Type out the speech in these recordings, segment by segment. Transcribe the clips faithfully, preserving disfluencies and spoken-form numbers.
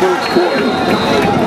first quarter.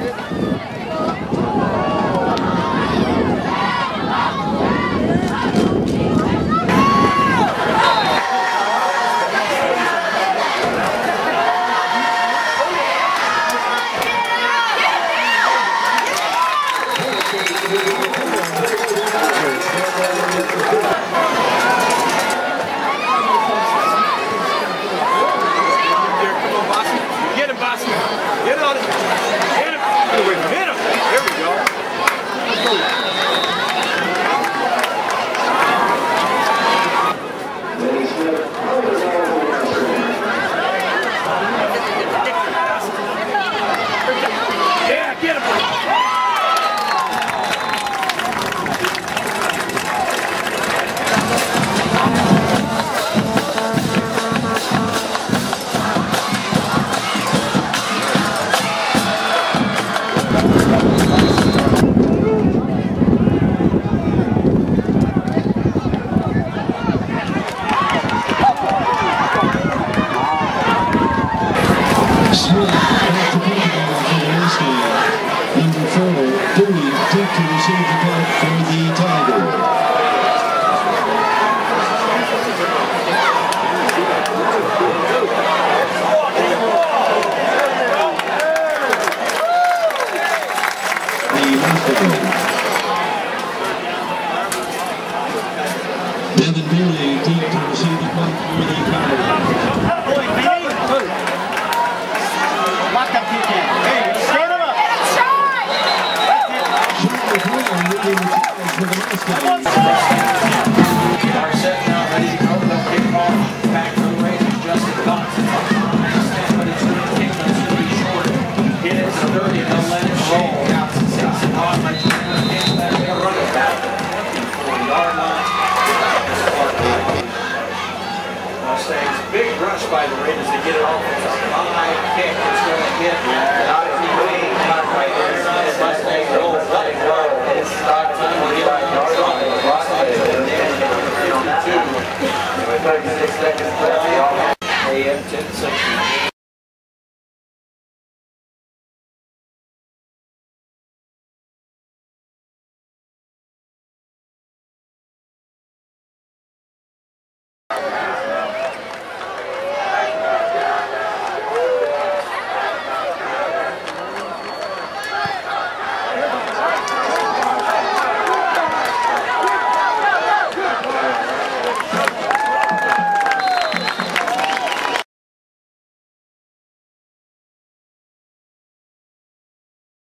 Vinny take to receive the punt for the Tigers. The hospital. Devin Bailey take to receive the punt for the Tigers. Boy, Vinny! Lock that kick in. Hey, stand him up! Our set now ready to go. They'll kick off back to the Raiders. Justin Johnson. But it's going to kick. It's going to be short. Get it to thirty. They'll let it roll. Out to six and on. Like you're going to get that. They'll run it back. forty-yard line. Mustangs. Big rush by the Raiders to get it off. It's a high kick. It's going to hit. Not if you wait. Not right there. Mustangs roll. Let it roll. It's time to get it.